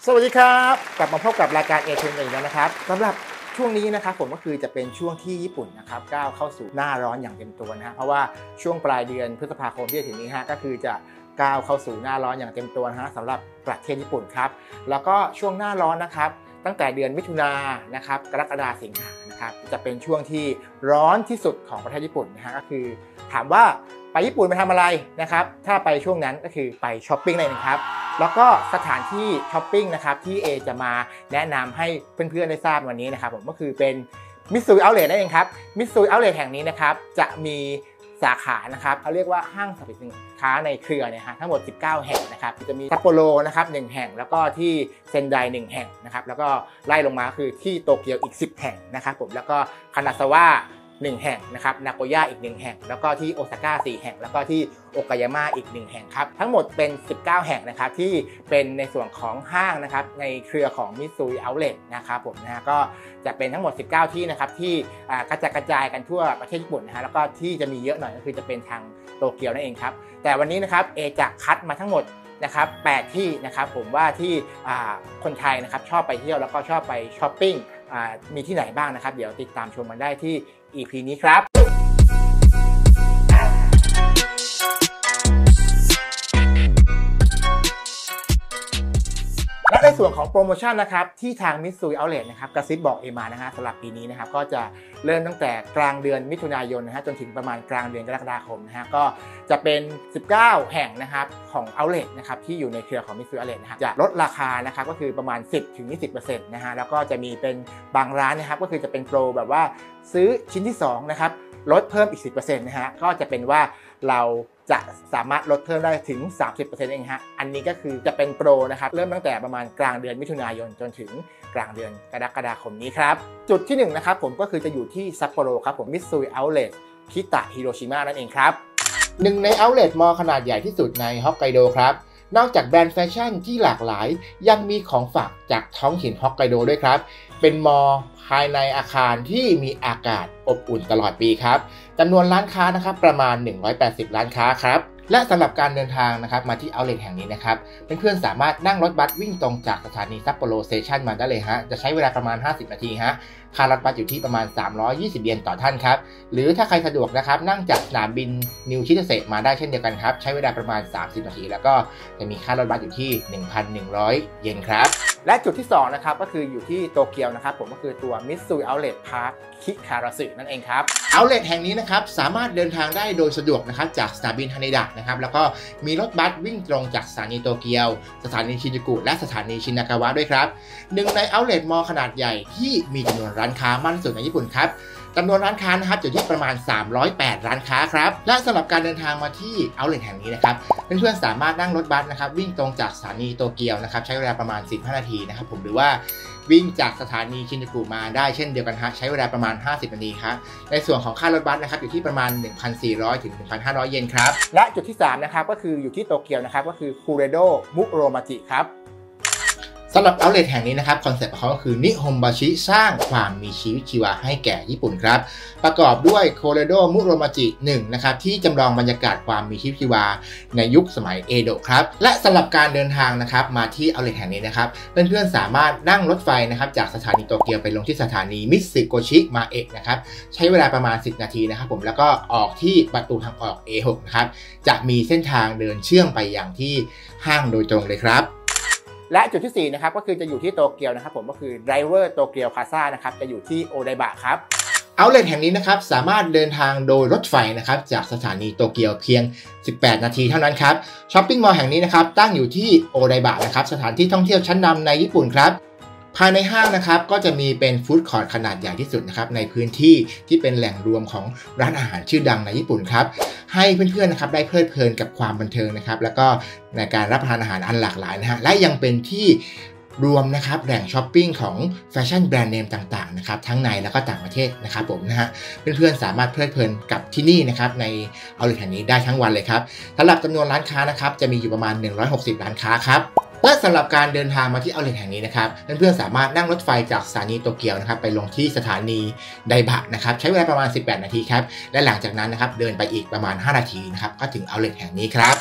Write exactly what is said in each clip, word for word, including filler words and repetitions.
สวัสดีครับกลับมาพบกับรายการเอเชียนอีกแล้วนะครับสำหรับช่วงนี้นะครับผมก็คือจะเป็นช่วงที่ญี่ปุ่นนะครับก้าวเข้าสู่หน้าร้อนอย่างเต็มตัวนะฮะเพราะว่าช่วงปลายเดือนพฤษภาคมที่จะถึงนี้ฮะก็คือจะก้าวเข้าสู่หน้าร้อนอย่างเต็มตัวนะฮะสำหรับประเทศญี่ปุ่นครับแล้วก็ช่วงหน้าร้อนนะครับตั้งแต่เดือนมิถุนายนนะครับกรกฎาคมสิงหานะครับจะเป็นช่วงที่ร้อนที่สุดของประเทศญี่ปุ่นนะฮะก็คือถามว่าไปญี่ปุ่นไปทำอะไรนะครับถ้าไปช่วงนั้นก็คือไปช้อปปิ้งนั่นเองครับแล้วก็สถานที่ช้อปปิ้งนะครับที่เอจะมาแนะนำให้เพื่อนๆได้ทราบวันนี้นะครับผมก็คือเป็นมิตซูเอาท์เลทนั่นเองครับมิตซูเอาท์เลทแห่งนี้นะครับจะมีสาขานะครับเขาเรียกว่าห้างสรรพสินค้าในเครือเนี่ยฮะทั้งหมดสิบเก้าแห่งนะครับจะมีซัปโปโรนะครับหนึ่งแห่งแล้วก็ที่เซนไดหนึ่งแห่งนะครับแล้วก็ไล่ลงมาคือที่โตเกียวอีกสิบแห่งนะครับผมแล้วก็คานาซาวะหนึ่งแห่งนะครับนาโกย่าอีกหนึ่งแห่งแล้วก็ที่โอซาก้าสี่แห่งแล้วก็ที่โอกายาม่าอีกหนึ่งแห่งครับทั้งหมดเป็นสิบเก้าแห่งนะครับที่เป็นในส่วนของห้างนะครับในเครือของมิตซูเอาท์เลทนะครับผมนะฮะก็จะเป็นทั้งหมดสิบเก้าที่นะครับที่กระจายกระจายกันทั่วประเทศญี่ปุ่นนะฮะแล้วก็ที่จะมีเยอะหน่อยก็คือจะเป็นทางโตเกียวนั่นเองครับแต่วันนี้นะครับเอจะคัดมาทั้งหมดนะครับแปดที่นะครับผมว่าที่คนไทยนะครับชอบไปเที่ยวแล้วก็ชอบไปช้อปปิ้งมีที่ไหนบ้างนะครับเดี๋ยวติดตามชมกันได้ที่ อี พี นี้ครับและในส่วนของโปรโมชั่นนะครับที่ทางมิตซูเอาท์เลทนะครับกระซิบบอกเอมานะฮะสำหรับปีนี้นะครับก็จะเริ่มตั้งแต่กลางเดือนมิถุนายนนะฮะจนถึงประมาณกลางเดือนกรกฎาคมนะฮะก็จะเป็นสิบเก้าแห่งนะครับของเอาท์เลทนะครับที่อยู่ในเครือของมิตซูเอาท์เลทนะฮะจะลดราคานะครับก็คือประมาณ สิบถึงยี่สิบเปอร์เซ็นต์ นะฮะแล้วก็จะมีเป็นบางร้านนะครับก็คือจะเป็นโปรแบบว่าซื้อชิ้นที่สองนะครับลดเพิ่มอีก สิบเปอร์เซ็นต์ นะฮะก็จะเป็นว่าเราจะสามารถลดเพิ่มได้ถึง สามสิบเปอร์เซ็นต์ เองฮะอันนี้ก็คือจะเป็นโปรนะครับเริ่มตั้งแต่ประมาณกลางเดือนมิถุนายนจนถึงกลางเดือนกรกฎาคมนี้ครับจุดที่หนึ่งนะครับผมก็คือจะอยู่ที่ซัปโปโรครับผมมิตซูเอาท์เลทคิตะฮิโรชิมะนั่นเองครับหนึ่งในเอาท์เลทมอลล์ขนาดใหญ่ที่สุดในฮอกไกโดครับนอกจากแบรนด์แฟชั่นที่หลากหลายยังมีของฝากจากท้องถิ่นฮอกไกโดด้วยครับเป็นมอลล์ภายในอาคารที่มีอากาศอบอุ่นตลอดปีครับจำนวนร้านค้านะครับประมาณหนึ่งร้อยแปดสิบร้านค้าครับและสำหรับการเดินทางนะครับมาที่เอาท์เลทแห่งนี้นะครับเพื่อนๆสามารถนั่งรถบัสวิ่งตรงจากสถานีซัปโปโรสเตชันมาได้เลยฮะจะใช้เวลาประมาณห้าสิบนาทีฮะค่ารถบัสอยู่ที่ประมาณสามร้อยยี่สิบเยนต่อท่านครับหรือถ้าใครสะดวกนะครับนั่งจากสนามบินนิวชิเตเซมาได้เช่นเดียวกันครับใช้เวลาประมาณสามสิบนาทีแล้วก็จะมีค่ารถบัสอยู่ที่ หนึ่งพันหนึ่งร้อย เยนครับและจุดที่สองนะครับก็คืออยู่ที่โตเกียวนะครับผมก็คือตัวมิตซูเอาท์เลทพาร์คคิคาราสึนั่นเองครับเอาท์เลทแห่งนี้นะครับสามารถเดินทางได้โดยสะดวกนะครับจากสนามบินฮาเนดะนะครับแล้วก็มีรถบัสวิ่งตรงจากสถานีโตเกียวสถานีชินจูกุและสถานีชินากาวะด้วยครับหนึ่งในเอาท์เลทมอลล์ขนาดใหญ่ที่มีจำนวนร้านค้ามากที่สุดในญี่ปุ่นครับจำนวนร้านค้านะครับอยู่ที่ประมาณสามร้อยแปดร้านค้าครับและสำหรับการเดินทางมาที่เอาท์เลทแห่งนี้นะครับเพื่อนๆสามารถนั่งรถบัสนะครับวิ่งตรงจากสถานีโตเกียวนะครับใช้เวลาประมาณสิบห้านาทีนะครับผมหรือว่าวิ่งจากสถานีชินจูกุมาได้เช่นเดียวกันฮะใช้เวลาประมาณห้าสิบนาทีครับในส่วนของค่ารถบัสนะครับอยู่ที่ประมาณ หนึ่งพันสี่ร้อย ถึง หนึ่งพันห้าร้อย เยนครับและจุดที่สามนะครับก็คืออยู่ที่โตเกียวนะครับก็คือคูเรโดมุโรมาจิครับสำหรับเอาท์เลทแห่งนี้นะครับคอนเซ็ปต์ของเขาก็คือนิฮงบาชิสร้างความมีชีวิตชีวาให้แก่ญี่ปุ่นครับประกอบด้วยโคเรโดมุโรมาจิหนึ่งนะครับที่จำลองบรรยากาศความมีชีวิตชีวาในยุคสมัยเอโดะครับและสำหรับการเดินทางนะครับมาที่เอาท์เลทแห่งนี้นะครับเพื่อนๆสามารถนั่งรถไฟนะครับจากสถานีโตเกียวไปลงที่สถานีมิตสึโกชิมาเอะนะครับใช้เวลาประมาณสิบนาทีนะครับผมแล้วก็ออกที่ประตูทางออก เอ หก นะครับจะมีเส้นทางเดินเชื่อมไปยังที่ห้างโดยตรงเลยครับและจุดที่สี่นะครับก็คือจะอยู่ที่โตเกียวนะครับผมก็คือไดเวอร์โตเกียวพลาซ่านะครับจะอยู่ที่โอไดบะครับเอาท์เลทแห่งนี้นะครับสามารถเดินทางโดยรถไฟนะครับจากสถานีโตเกียวเพียงสิบแปดนาทีเท่านั้นครับช้อปปิ้งมอลล์แห่งนี้นะครับตั้งอยู่ที่โอไดบะนะครับสถานที่ท่องเที่ยวชั้นนำในญี่ปุ่นครับภายในห้างนะครับก็จะมีเป็นฟู้ดคอร์ทขนาดใหญ่ที่สุดนะครับในพื้นที่ที่เป็นแหล่งรวมของร้านอาหารชื่อดังในญี่ปุ่นครับให้เพื่อนๆนะครับได้เพลิดเพลินกับความบันเทิงนะครับแล้วก็ในการรับประทานอาหารอันหลากหลายนะฮะและยังเป็นที่รวมนะครับแหล่งช้อปปิ้งของแฟชั่นแบรนด์เนมต่างๆนะครับทั้งในแล้วก็ต่างประเทศนะครับผมนะฮะเพื่อนๆสามารถเพลิดเพลินกับที่นี่นะครับในเอาท์เลทแห่งนี้ได้ทั้งวันเลยครับสำหรับจำนวนร้านค้านะครับจะมีอยู่ประมาณหนึ่งร้อยหกสิบร้านค้าครับและสำหรับการเดินทางมาที่เอาท์เลทแห่งนี้นะครับเพื่อนๆสามารถนั่งรถไฟจากสถานีโตเกียวนะครับไปลงที่สถานีไดบะนะครับใช้เวลาประมาณสิบแปดนาทีครับและหลังจากนั้นนะครับเดินไปอีกประมาณห้านาทีนะครับก็ถึงเอาท์เลทแห่งนี้ครับ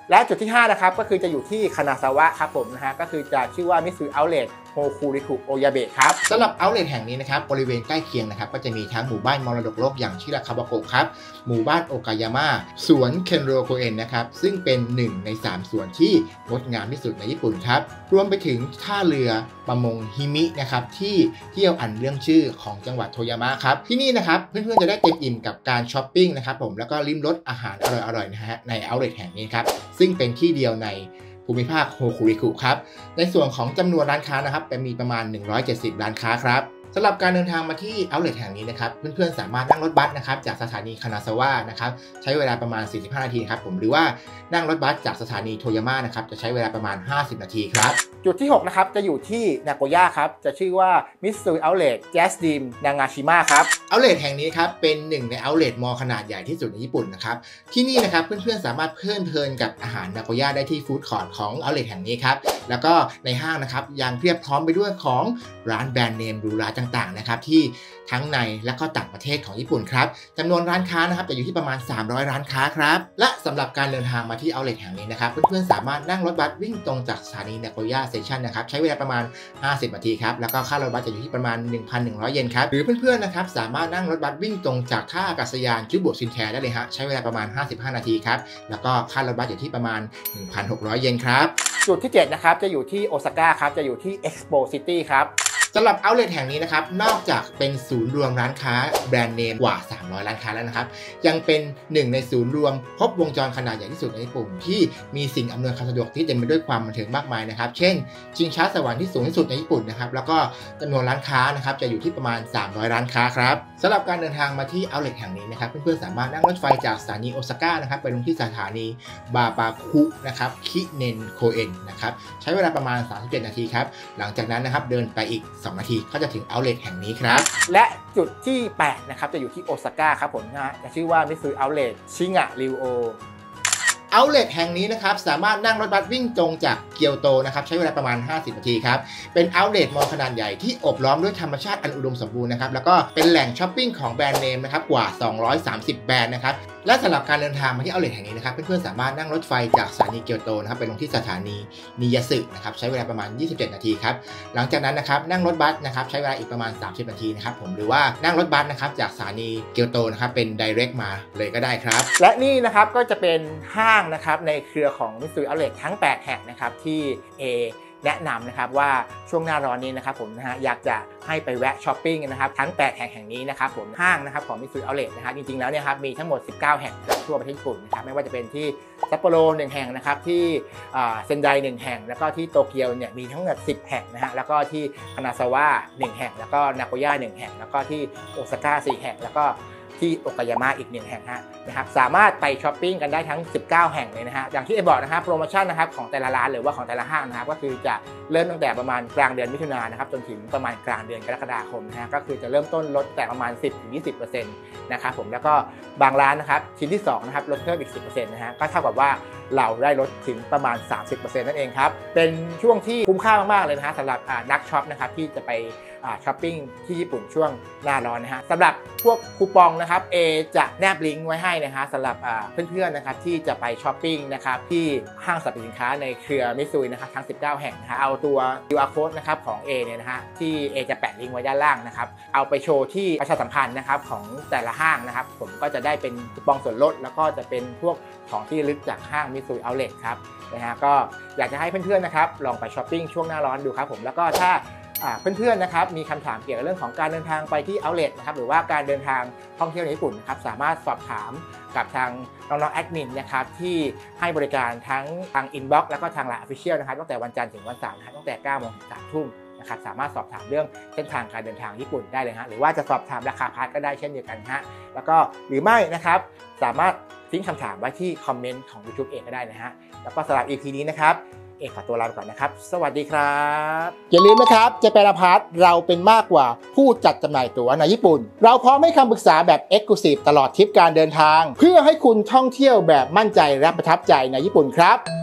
และจุดที่ห้านะครับก็คือจะอยู่ที่คานาซาวะครับผมนะฮะก็คือจะชื่อว่ามิซุยเอาท์เลทโฮคูริคุโอยาเบะครับสำหรับเอาท์เลทแห่งนี้นะครับบริเวณใกล้เคียงนะครับก็จะมีทั้งหมู่บ้านมรดกโลกอย่างชิราคาวะโกะครับหมู่บ้านโอกายาม่าสวนเคนโรโกเอนนะครับซึ่งเป็นหนึ่งในสามสวนที่งดงามที่สุดในญี่ปุ่นครับรวมไปถึงท่าเรือประมงฮิมินะครับที่เที่ยวอันเรื่องชื่อของจังหวัดโทยามะครับที่นี่นะครับเพื่อนๆจะได้เต็มอิ่มกับการช้อปปิ้งนะครับผมแล้วก็ลิ้มรสอาหารอร่อยๆนะฮะในเอาท์เลทแห่งนี้ครับซึ่งเป็นที่เดียวในภูมิภาคโฮคุริคุครับในส่วนของจำนวนร้านค้านะครับเป็นมีประมาณหนึ่งร้อยเจ็ดสิบร้านค้าครับสำหรับการเดินทางมาที่เอาท์เลทแห่งนี้นะครับเพื่อนๆสามารถนั่งรถบัสนะครับจากสถานีคานาซาวะนะครับใช้เวลาประมาณสี่สิบห้านาทีครับผมหรือว่านั่งรถบัสจากสถานีโทยามะนะครับจะใช้เวลาประมาณห้าสิบนาทีครับจุดที่หกนะครับจะอยู่ที่นาโกย่าครับจะชื่อว่ามิซุยเอาท์เลทแจ๊สดีมนางาชิมะครับเอาท์เลทแห่งนี้ครับเป็นหนึ่งในเอาท์เลทมอลล์ขนาดใหญ่ที่สุดในญี่ปุ่นนะครับที่นี่นะครับเพื่อนๆสามารถเพลิดเพลินกับอาหารนาโกย่าได้ที่ฟู้ดคอร์ทของเอาท์เลทแห่งนี้ครับแล้วก็ในห้างนะครับยังเพียบพร้อมไปด้วยของร้านแบรนด์เนมหรูหราต่างๆนะครับที่ทั้งในและก็ต่างประเทศของญี่ปุ่นครับจำนวนร้านค้านะครับจะอยู่ที่ประมาณสามร้อยร้านค้าครับและสำหรับการเดินทางมาที่เอาท์เลทแห่งนี้นะครับเพื่อนๆสามารถนั่งรถบัสวิ่งตรงจากสถานีนาโกย่าสเตชันนะครับใช้เวลาประมาณห้าสิบนาทีครับแล้วก็ค่ารถบัสจะอยู่ที่ประมาณ หนึ่งพันหนึ่งร้อย เยนครับหรือเพื่อนๆนะครับสามารถนั่งรถบัสวิ่งตรงจากท่าอากาศยานจูบุชินแทได้เลยฮะใช้เวลาประมาณห้าสิบห้านาทีครับแล้วก็ค่ารถบัสอยู่ที่ประมาณ หนึ่งพันหกร้อย เยนครับจุดที่เจ็ดนะครับจะอยู่ที่โอซาก้าครับจะอยู่ที่ Expo City ครับสำหรับเอาท์เลทแห่งนี้นะครับนอกจากเป็นศูนย์รวมร้านค้าแบรนด์เนมกว่าสามร้อยร้านค้าแล้วนะครับยังเป็นหนึ่งในศูนย์รวมครบวงจรขนาดใหญ่ที่สุดในญี่ปุ่นที่มีสิ่งอำนวยความสะดวกที่เต็มไปด้วยความบันเทิงมากมายนะครับเช่นชิงช้าสวรรค์ที่สูงที่สุดในญี่ปุ่นนะครับแล้วก็จำนวนร้านค้านะครับจะอยู่ที่ประมาณสามร้อยร้านค้าครับสำหรับการเดินทางมาที่เอาท์เลทแห่งนี้นะครับเพื่อนๆสามารถนั่งรถไฟจากสถานีโอซาก้านะครับไปลงที่สถานีบาบาคุนะครับคิเนนโคเอนนะครับใช้เวลาประมาณสามสิบเจ็ดนาทีครับหลังจากนั้นนะครับเดินไปอีกสองนาทีก็จะถึงเอาท์เลทแห่งนี้ครับและจุดที่แปดนะครับจะอยู่ที่โอซาก้าครับผมนะฮะจะชื่อว่ามิซุยเอาท์เลทชิงะริวโอเอาท์เลทแห่งนี้นะครับสามารถนั่งรถบัสวิ่งตรงจากเกียวโตนะครับใช้เวลาประมาณห้าสิบนาทีครับเป็นเอาท์เลทมอลล์ขนาดใหญ่ที่อบล้อมด้วยธรรมชาติอันอุดมสมบูรณ์นะครับแล้วก็เป็นแหล่งช้อปปิ้งของแบรนด์เนมนะครับกว่าสองร้อยสามสิบแบรนด์นะครับและสำหรับการเดินทางมาที่เอาท์เลทแห่งนี้นะครับเพื่อนๆสามารถนั่งรถไฟจากสถานีเกียวโตนะครับไปลงที่สถานีนิยาสึนะครับใช้เวลาประมาณยี่สิบเจ็ดนาทีครับหลังจากนั้นนะครับนั่งรถบัสนะครับใช้เวลาอีกประมาณสามสิบนาทีนะครับผมหรือว่านั่งรถบัสนะครับจากสถานีเกียวโตนะครับเป็น direct มาเลยก็ได้ครับและนี่นะครับก็จะเป็นห้างนะครับในเครือของมิซุยเอาท์เลททั้งแปดแห่งนะครับที่ Aแนะนำนะครับว่าช่วงหน้าร้อนนี้นะครับผมนะฮะอยากจะให้ไปแวะช้อปปิ้งนะครับทั้งแปดแห่งแห่งนี้นะครับผมห้างนะครับของมิซุยเอาท์เลทนะครับจริงๆแล้วเนี่ยครับมีทั้งหมดสิบเก้าแห่งทั่วประเทศญี่ปุ่นนะครับไม่ว่าจะเป็นที่ซัปโปโรหนึ่งแห่งนะครับที่เซนไดหนึ่งแห่งแล้วก็ที่โตเกียวเนี่ยมีทั้งหมดสิบแห่งนะฮะแล้วก็ที่คานาซาวะหนึ่งแห่งแล้วก็นาโกย่าหนึ่งแห่งแล้วก็ที่โอซาก้าสี่แห่งแล้วก็ที่โอกายามะอีกหนึ่งแห่งนะครับสามารถไปช้อปปิ้งกันได้ทั้งสิบเก้าแห่งเลยนะฮะอย่างที่เอบอกนะครับโปรโมชั่นนะครับของแต่ละร้านหรือว่าของแต่ละห้างนะครับก็คือจะเริ่มตั้งแต่ประมาณกลางเดือนมิถุนายนนะครับจนถึงประมาณกลางเดือนกรกฎาคมนะฮะก็คือจะเริ่มต้นลดแต่ประมาณ สิบถึงยี่สิบเปอร์เซ็นต์ นะครับผมแล้วก็บางร้านนะครับชิ้นที่สองนะครับลดเพิ่มอีก สิบเปอร์เซ็นต์ นะฮะก็เท่ากับว่าเราได้ลดถึงประมาณ สามสิบเปอร์เซ็นต์ นั่นเองครับเป็นช่วงที่คุ้มค่ามากๆเลยนะฮะสำหรับนักช็อปนะครับที่จะไปช้อปปิ้งที่ญี่ปุ่นช่วงหน้าร้อนนะฮะสำหรับพวกคูปองนะครับ A จะแนบลิงก์ไว้ให้นะฮะสำหรับเพื่อนๆนะครับที่จะไปช้อปปิ้งนะครับที่ห้างสรรพสินค้าในเครือมิซุยนะครับทั้งสิบเก้าแห่งนะฮะเอาตัว คิว อาร์ Code นะครับของ A เนี่ยนะฮะที่ A จะแปะลิงก์ไว้ด้านล่างนะครับเอาไปโชว์ที่ประชาสัมพันธ์นะครับของแต่ละห้างนะครับผมก็จะได้เป็นคูปองส่วนลดแล้วก็จะเป็นพวกของที่ระลึกจากห้างมิซุยเอาท์เลทครับนะฮะก็อยากจะให้เพื่อนๆนะครับลองไปช้อปปิ้งช่วงหน้าร้อนดูครับผมแล้วก็ถ้าเพื่อนๆนะครับมีคำถามเกี่ยวกับเรื่องของการเดินทางไปที่เอาท์เลทนะครับหรือว่าการเดินทางท่องเที่ยวในญี่ปุ่นนะครับสามารถสอบถามกับทางน้องๆแอดมินนะครับที่ให้บริการทั้งทางอินบ็อกซ์แล้วก็ทางไลน์ออฟฟิเชียลนะครับตั้งแต่วันจันทร์ถึงวันเสาร์นะครับตั้งแต่เก้าโมงถึงสามทุ่มนะครับสามารถสอบถามเรื่องเส้นทางการเดินทางญี่ปุ่นได้เลยฮะหรือว่าจะสอบถามราคาพาสก็ได้เช่นเดียวกันฮะแล้วก็หรือไม่นะครับสามารถทิ้งคำถามไว้ที่คอมเมนต์ของ YouTube เองก็ได้นะฮะแล้วก็สำหรับ อี พี นี้นะครับเอกขอตัวลาไปก่อนนะครับสวัสดีครับอย่าลืมนะครับเจแปนพาร์ทเราเป็นมากกว่าผู้จัดจำหน่ายตั๋วในญี่ปุ่นเราพร้อมให้คำปรึกษาแบบ Exclusive ตลอดทริปการเดินทางเพื่อให้คุณท่องเที่ยวแบบมั่นใจและประทับใจในญี่ปุ่นครับ